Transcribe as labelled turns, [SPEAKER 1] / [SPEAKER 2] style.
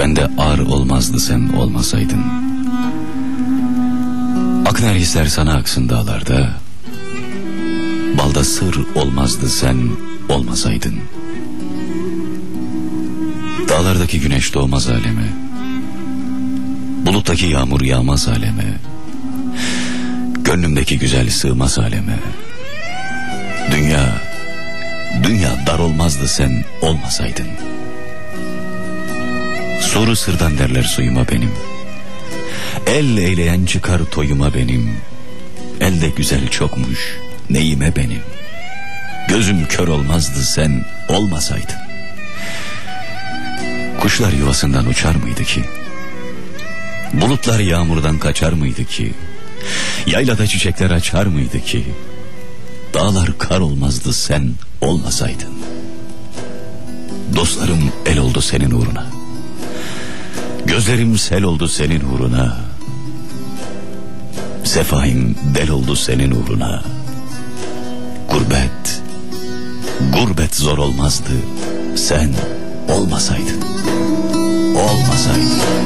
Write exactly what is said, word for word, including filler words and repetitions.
[SPEAKER 1] Bende ağır olmazdı sen olmasaydın. Akner hisler sana aksın dağlarda. Balda sır olmazdı sen olmasaydın. Dağlardaki güneş doğmaz aleme. Buluttaki yağmur yağmaz aleme. Gönlümdeki güzel sığmaz aleme. Dünya, dünya dar olmazdı sen olmasaydın. Soru sırdan derler suyuma benim. El eyleyen çıkar toyuma benim. Elde güzel çokmuş neyime benim. Gözüm kör olmazdı sen olmasaydın. Kuşlar yuvasından uçar mıydı ki? Bulutlar yağmurdan kaçar mıydı ki? Yaylada çiçekler açar mıydı ki? Dağlar kar olmazdı sen olmasaydın. Dostlarım el oldu senin uğruna. Gözlerim sel oldu senin uğruna. Sefaim del oldu senin uğruna. Gurbet, gurbet zor olmazdı sen olmasaydın. Olmasaydın.